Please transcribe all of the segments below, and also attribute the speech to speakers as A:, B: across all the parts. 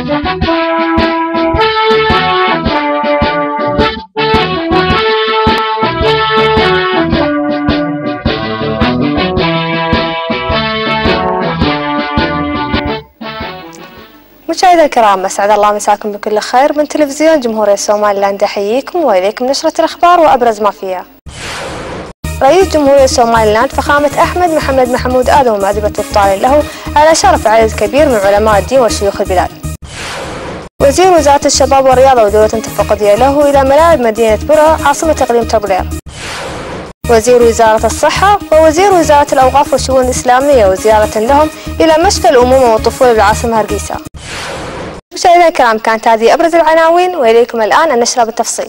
A: مشاهدينا الكرام، اسعد الله مساكم بكل خير من تلفزيون جمهورية سومالي لاند. احييكم واليكم نشرة الاخبار وابرز ما فيها. رئيس جمهورية سومالي لاند فخامة احمد محمد محمود ادم ومأدبة افطار له على شرف عدد كبير من علماء الدين وشيوخ البلاد. وزير وزارة الشباب والرياضة ودولة تفقدية له الى ملاعب مدينة برع عاصمة اقليم تغلير. وزير وزارة الصحة ووزير وزارة الاوقاف والشؤون الاسلامية وزيارة لهم الى مشفى الامومة والطفولة بالعاصمة هرقيسة. مشاهدينا الكرام، كانت هذه أبرز العناوين وإليكم الآن النشرة بالتفصيل.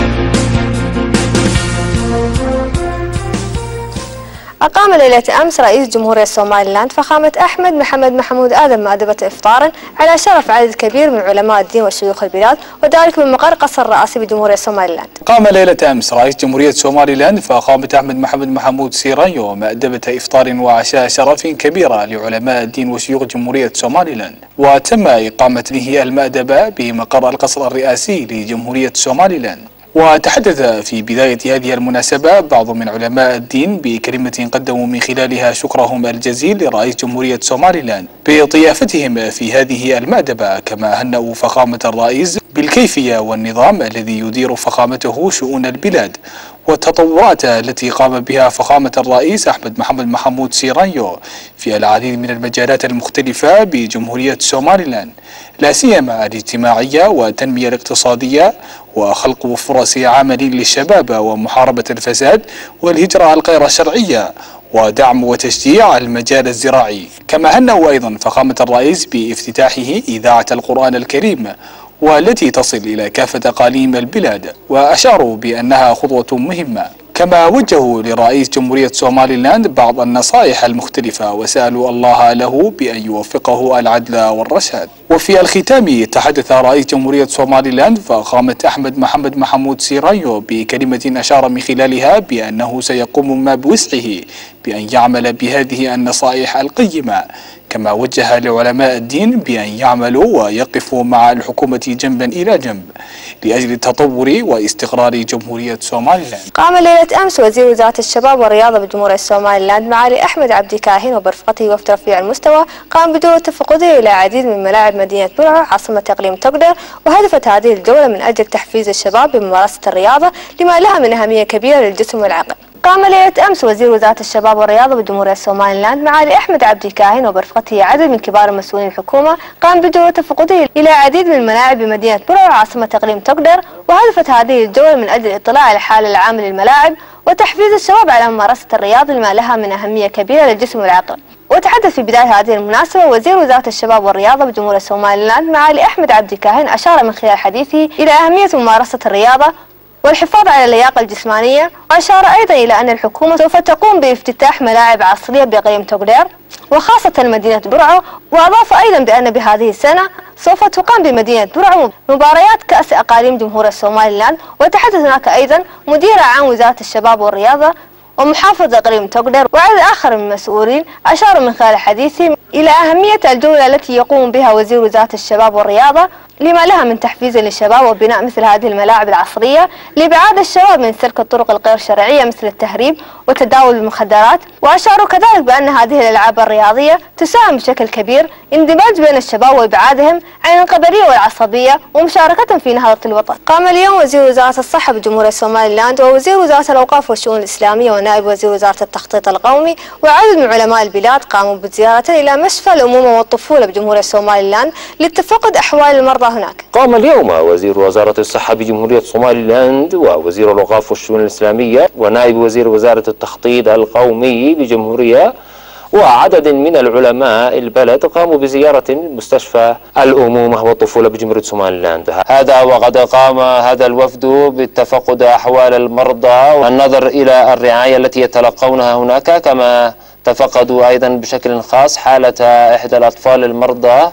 A: أقام ليلة أمس رئيس جمهورية سومالي لاند فخامة أحمد محمد محمود آدم مأدبة إفطار على شرف عدد كبير من علماء الدين وشيوخ البلاد، وذلك من مقر قصر الرئاسي بجمهورية سومالي لاند.
B: قام ليلة أمس رئيس جمهورية سومالي لاند فخامة أحمد محمد محمود سيرانيو مأدبة إفطار وعشاء شرف كبيرة لعلماء الدين وشيوخ جمهورية سومالي لاند، وتم إقامة به المأدبة بمقر القصر الرئاسي لجمهورية سومالي لاند. وتحدث في بداية هذه المناسبة بعض من علماء الدين بكلمة قدموا من خلالها شكرهم الجزيل لرئيس جمهورية سومالي لاند بضيافتهم في هذه المأدبة، كما هنأوا فخامة الرئيس بالكيفية والنظام الذي يدير فخامته شؤون البلاد والتطورات التي قام بها فخامة الرئيس أحمد محمد محمود سيرانيو في العديد من المجالات المختلفة بجمهورية سومالي لاند، لا سيما الاجتماعية والتنمية الاقتصادية وخلق فرص عمل للشباب ومحاربة الفساد والهجرة الغير شرعية ودعم وتشجيع المجال الزراعي. كما هنأوا أيضا فخامة الرئيس بافتتاحه إذاعة القرآن الكريم والتي تصل إلى كافة أقاليم البلاد، وأشاروا بأنها خطوة مهمة. كما وجهوا لرئيس جمهورية سومالي لاند بعض النصائح المختلفة وسألوا الله له بأن يوفقه العدل والرشاد. وفي الختام تحدث رئيس جمهورية سومالي لاند فخامة أحمد محمد محمود سيرانيو بكلمة أشار من خلالها بأنه سيقوم ما بوسعه بأن يعمل بهذه النصائح القيمة، كما وجه لعلماء الدين بأن يعملوا ويقفوا مع الحكومة جنبا إلى جنب لأجل تطور واستقرار جمهورية سومالي لاند.
A: قام ليلة أمس وزير وزارة الشباب والرياضة بجمهورية سومالي لاند معالي أحمد عبدي كاهن وبرفقته وفد رفيع المستوى قام بدور تفقدي إلى عديد من ملاعب مدينة برع عاصمة اقليم تغلير، وهدفت هذه الجولة من أجل تحفيز الشباب بممارسة الرياضة لما لها من أهمية كبيرة للجسم والعقل. قام ليلة أمس وزير وزارة الشباب والرياضة بجمهورية سومالي لاند معالي أحمد عبدي كاهن وبرفقته عدد من كبار مسؤولين الحكومة قام بدور تفقدي إلى عديد من الملاعب بمدينة برع عاصمة اقليم تغلير، وهدفت هذه الجولة من أجل الاطلاع على الحالة العامة للملاعب وتحفيز الشباب على ممارسة الرياضة لما لها من أهمية كبيرة للجسم والعقل. وتحدث في بداية هذه المناسبة وزير وزارة الشباب والرياضة بجمهورية سومالي لاند معالي أحمد عبدي كاهن أشار من خلال حديثه إلى أهمية ممارسة الرياضة والحفاظ على اللياقة الجسمانية، وأشار أيضا إلى أن الحكومة سوف تقوم بافتتاح ملاعب عصرية بإقليم تغلير وخاصة مدينة برعو، وأضاف أيضا بأن بهذه السنة سوف تقام بمدينة برعو مباريات كأس أقاليم جمهورية سومالي لاند. وتحدث هناك أيضا مدير عام وزارة الشباب والرياضة ومحافظ اقليم تغلير وعدد آخر من المسؤولين أشاروا من خلال حديثهم إلى أهمية الجولة التي يقوم بها وزير وزارة الشباب والرياضة لما لها من تحفيز للشباب وبناء مثل هذه الملاعب العصرية لإبعاد الشباب من سلك الطرق الغير شرعية مثل التهريب وتداول المخدرات. وأشاروا كذلك بأن هذه الألعاب الرياضية تساهم بشكل كبير اندماج بين الشباب وإبعادهم عن القبلية والعصبية ومشاركتهم في نهضة الوطن. قام اليوم وزير وزارة الصحة بجمهورية سومالي لاند ووزير وزارة الأوقاف والشؤون الإسلامية ونائب وزير وزارة التخطيط القومي وعدد من علماء البلاد قاموا بزيارة إلى مشفى الأمومة والطفولة بجمهورية سومالي لاند للتفقد أحوال المرضى هناك.
C: قام اليوم وزير وزارة الصحة بجمهورية سومالي لاند ووزير الأوقاف والشؤون الإسلامية ونائب وزير وزارة التخطيط القومي بجمهورية وعدد من العلماء البلد قاموا بزيارة مستشفى الأمومة والطفولة بجمهورية سومالي لاند. هذا وقد قام هذا الوفد بالتفقد أحوال المرضى والنظر إلى الرعاية التي يتلقونها هناك، كما تفقدوا أيضا بشكل خاص حالة إحدى الأطفال المرضى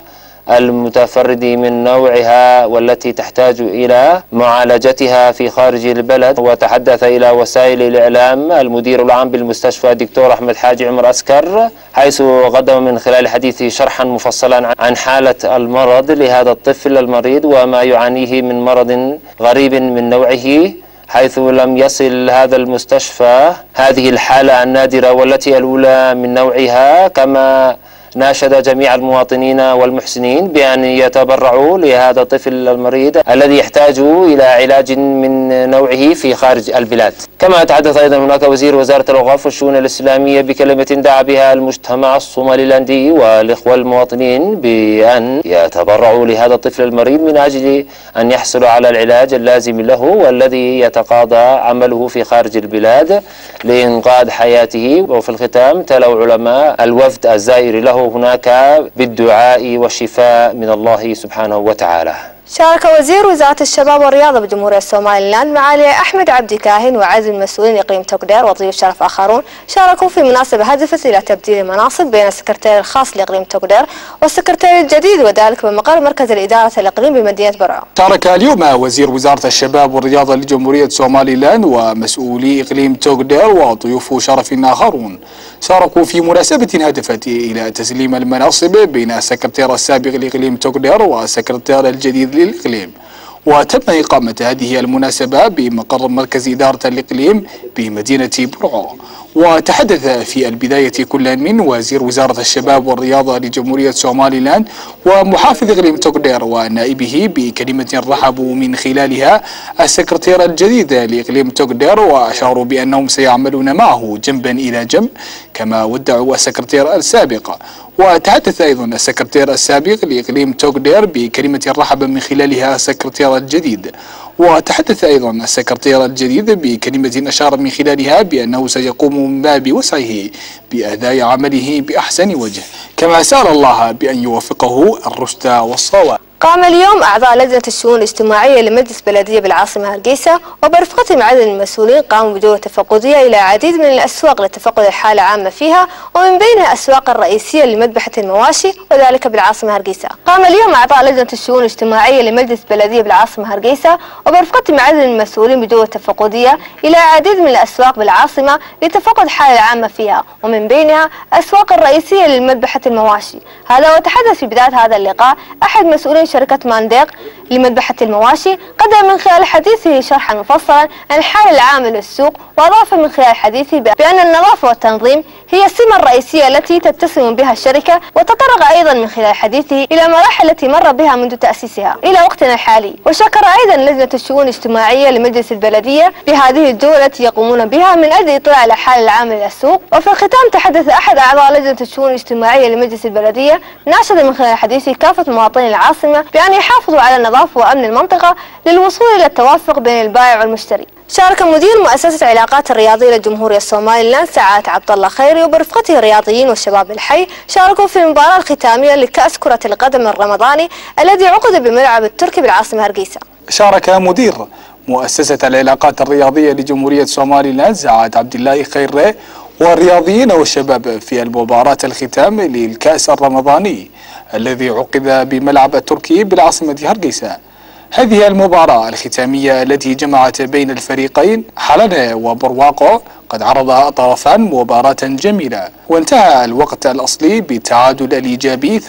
C: المتفرد من نوعها والتي تحتاج إلى معالجتها في خارج البلد. وتحدث إلى وسائل الإعلام المدير العام بالمستشفى الدكتور أحمد حاج عمر أسكر، حيث قدم من خلال حديثه شرحا مفصلا عن حالة المرض لهذا الطفل المريض وما يعانيه من مرض غريب من نوعه، حيث لم يصل هذا المستشفى هذه الحالة النادرة والتي الأولى من نوعها. كما ناشد جميع المواطنين والمحسنين بأن يتبرعوا لهذا الطفل المريض الذي يحتاج إلى علاج من نوعه في خارج البلاد. كما تحدث أيضا هناك وزير وزارة الأوقاف والشؤون الإسلامية بكلمة دعا بها المجتمع الصوماليلاندي والإخوة المواطنين بأن يتبرعوا لهذا الطفل المريض من أجل أن يحصل على العلاج اللازم له والذي يتقاضى عمله في خارج البلاد لإنقاذ حياته. وفي الختام تلو علماء الوفد الزائر له هناك بالدعاء والشفاء من الله سبحانه وتعالى.
A: شارك وزير وزارة الشباب والرياضة بجمهورية سوماليلاند معالي أحمد عبدي كاهن وعدد من مسؤولين إقليم توغدير وضيوف شرف آخرون شاركوا في مناسبة هدفت إلى تبديل المناصب بين السكرتير الخاص لإقليم توغدير والسكرتير الجديد وذلك بمقر مركز الإدارة الإقليم بمدينة برعو.
B: شارك اليوم وزير وزارة الشباب والرياضة لجمهورية سوماليلاند ومسؤولي إقليم توغدير وضيوف شرف آخرون شاركوا في مناسبة هدفت إلى تسليم المناصب بين السكرتير السابق لإقليم توغدير والسكرتير الجديد للإقليم. وتم إقامة هذه المناسبة بمقر مركز إدارة الإقليم بمدينة برعو. وتحدث في البداية كل من وزير وزارة الشباب والرياضة لجمهورية سوماليلاند ومحافظ إقليم توغدير ونائبه بكلمة رحبوا من خلالها السكرتير الجديد لإقليم توغدير وأشاروا بأنهم سيعملون معه جنبا إلى جنب كما ودعوا السكرتير السابق. وتحدث أيضا السكرتير السابق لإقليم توغدير بكلمة رحب من خلالها السكرتير الجديد. وتحدث أيضا السكرتير الجديد بكلمة أشار من خلالها بأنه سيقوم من باب وسعه بأداء عمله بأحسن وجه، كما سأل الله بأن يوفقه الرشد والصواب.
A: قام اليوم أعضاء لجنة الشؤون الاجتماعية لمجلس بلدية بالعاصمة هرقيسة وبرفقتهم عدد من المسؤولين قاموا بدورة تفقدية إلى عديد من الأسواق لتفقد الحالة العامة فيها ومن بينها الأسواق الرئيسية لمذبحة المواشي وذلك بالعاصمة هرقيسة. قام اليوم أعضاء لجنة الشؤون الاجتماعية لمجلس بلدية بالعاصمة هرقيسة وبرفقتهم عدد من المسؤولين بدورة تفقدية إلى عديد من الأسواق بالعاصمة لتفقد الحالة العامة فيها ومن بينها الأسواق الرئيسية لمذبحة المواشي. هذا وتحدث في بداية هذا اللقاء أحد مسؤولين شركة مانديق لمذبحة المواشي قدم من خلال حديثه شرحا مفصلا عن الحالة العامة للسوق وأضاف من خلال حديثه بأن النظافة والتنظيم هي السمة الرئيسية التي تتسم بها الشركة. وتطرق أيضا من خلال حديثه إلى المراحل التي مر بها منذ تأسيسها إلى وقتنا الحالي. وشكر أيضا لجنة الشؤون الاجتماعية لمجلس البلدية بهذه الجولة التي يقومون بها من أجل الإطلاع على الحالة العامة للسوق. وفي الختام تحدث أحد أعضاء لجنة الشؤون الاجتماعية لمجلس البلدية ناشد من خلال حديثه كافة مواطني العاصمة بأن يحافظوا على النظافة وأمن المنطقة للوصول إلى التوافق بين البائع والمشتري. شارك مدير مؤسسة العلاقات الرياضية لجمهورية سوماليلاند سعادة عبد الله خيري وبرفقته الرياضيين والشباب الحي شاركوا في المباراة الختامية لكأس كرة القدم الرمضاني الذي عقد بملعب التركي بالعاصمة هرقيسة.
B: شارك مدير مؤسسة العلاقات الرياضية لجمهورية سوماليلاند سعادة عبد الله خيري والرياضيين والشباب في المباراة الختام للكأس الرمضاني الذي عقد بملعب التركي بالعاصمة هرقيسة. هذه المباراة الختامية التي جمعت بين الفريقين حلنة وبرواقو قد عرض الطرفان مباراة جميلة وانتهى الوقت الأصلي بالتعادل الإيجابي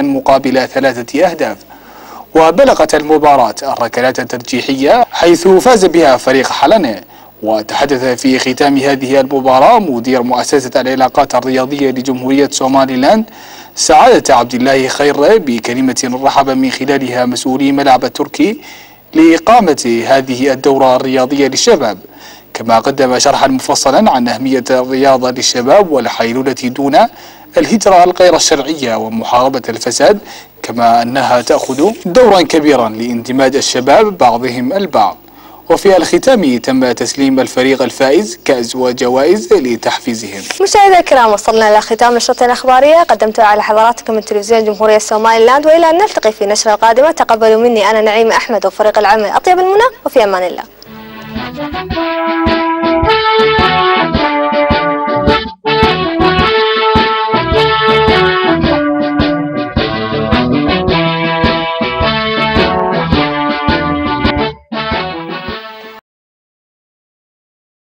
B: 3-3 أهداف. وبلغت المباراة الركلات الترجيحية حيث فاز بها فريق حلنة. وتحدث في ختام هذه المباراة مدير مؤسسة العلاقات الرياضية لجمهورية سوماليلاند سعادة عبد الله خير بكلمة رحب من خلالها مسؤولي ملعب التركي لإقامة هذه الدورة الرياضية للشباب، كما قدم شرحا مفصلا عن أهمية الرياضة للشباب والحيلولة دون الهجرة الغير الشرعية ومحاربة الفساد، كما أنها تأخذ دورا كبيرا لاندماج الشباب بعضهم البعض. وفي الختام تم تسليم الفريق الفائز كأس وجوائز لتحفيزهم.
A: مشاهدينا الكرام وصلنا إلى ختام نشرتنا الأخبارية قدمتها على حضراتكم من تلفزيون جمهورية سوماليلاند، وإلى أن نلتقي في نشرة قادمة تقبلوا مني أنا نعيمة أحمد وفريق العمل أطيب المنى، وفي أمان الله.